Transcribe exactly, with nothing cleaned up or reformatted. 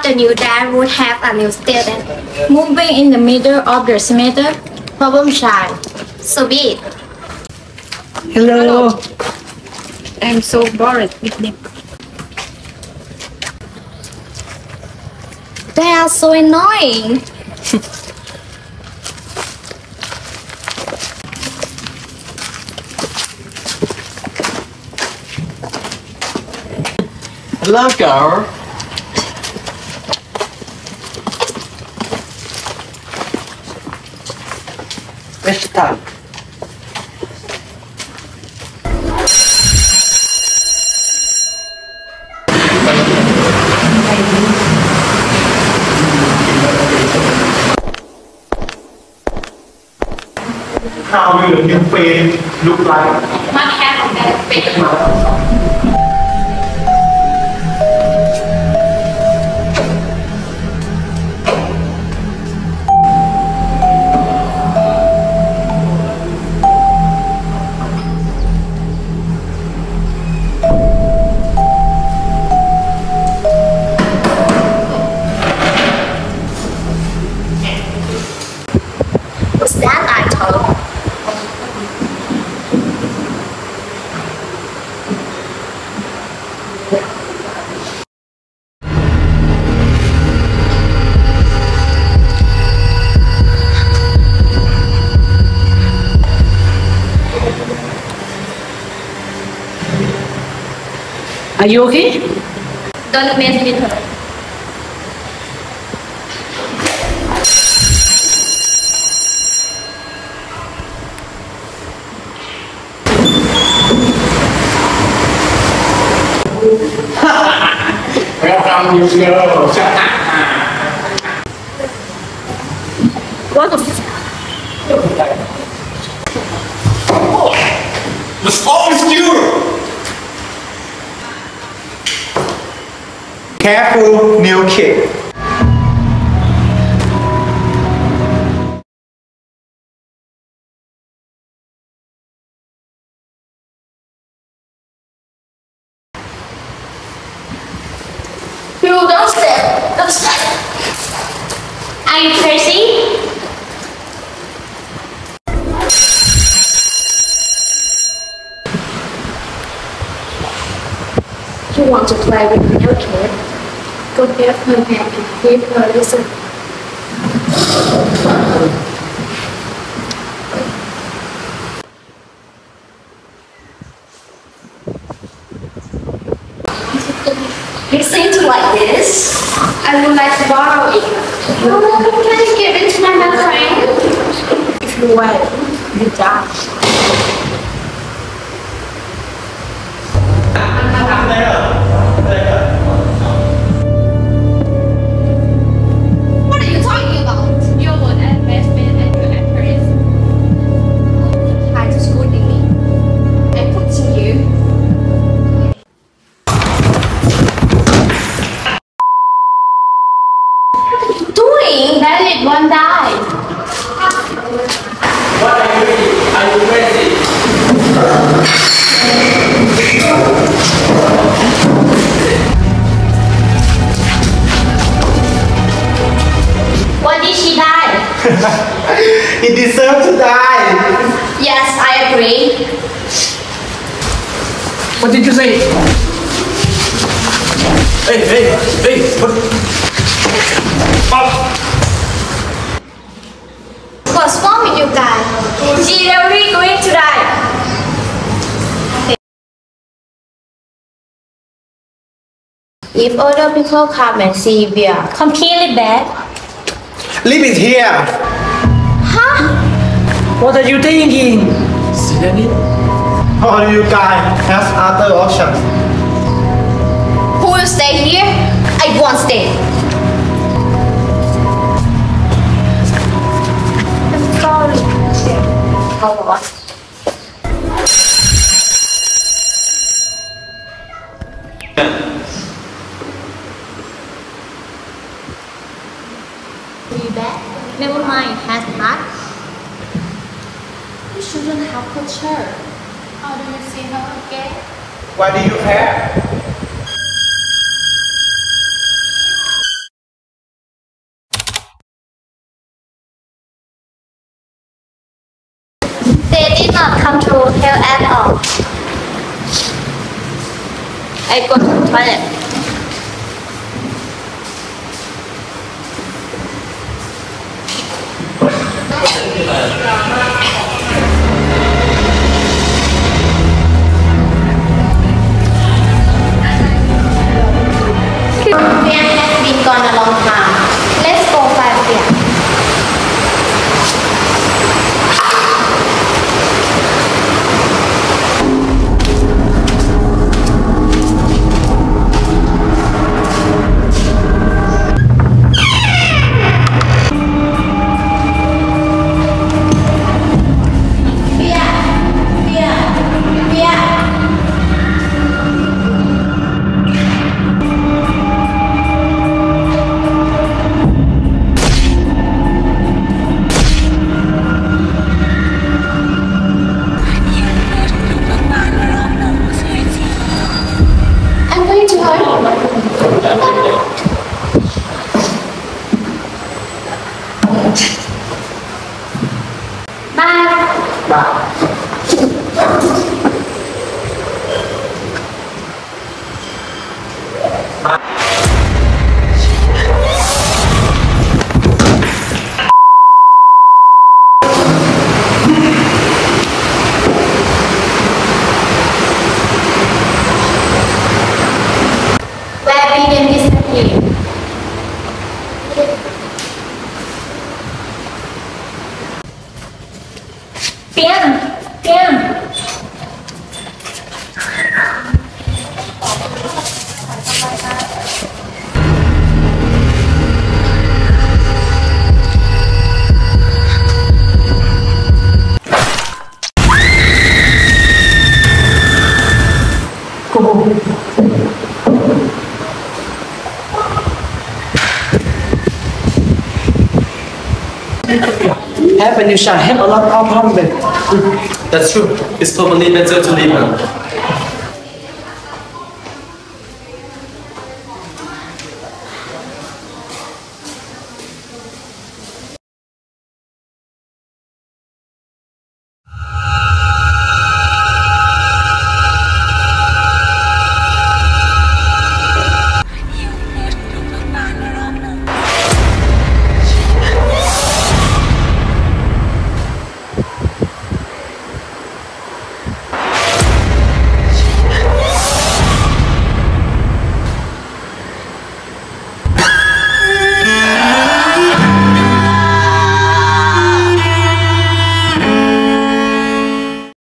a new dad would have a new student. Moving in the middle of the semester, problem child. So be it. Hello. I'm so bored with them. They are so annoying. Hello, girl. Which time? How will the new pain look like? What happened at the What's that I told? Are you okay? Don't mess with her. Welcome, new girls. What the What's wrong with you? Careful, new kid. You don't step. Don't step. Are you crazy? You want to play with the new kid? Go give her hand and give her a listen. You seem to like this. I would like to borrow it. Oh, can you give it to my best friend? If you wait, you die. What are you talking about? Your word and best friend and your empress. Try to scolding me. I'm putting you. Doing that it won't die. What are you doing? Are you ready? Why did she die? He deserves to die. Yes, I agree. What did you say? Hey, hey, hey, what? Up. What's wrong with you guys? She really going to die. If other people come and see, we are completely bad. Leave it here. Huh? What are you thinking? See that it? Or you guys have other options. Who will stay here? I won't stay. I'm sorry. How what? Be back. Never mind. Has passed. You shouldn't have put her. How do you see her again? What do you have? cannot control health at all. I go to the toilet. Fian has been gone a long time. Let's go find Fian. Fian, Fian. Have a new shot. Have a lot of problem. That's true. It's probably better to leave now.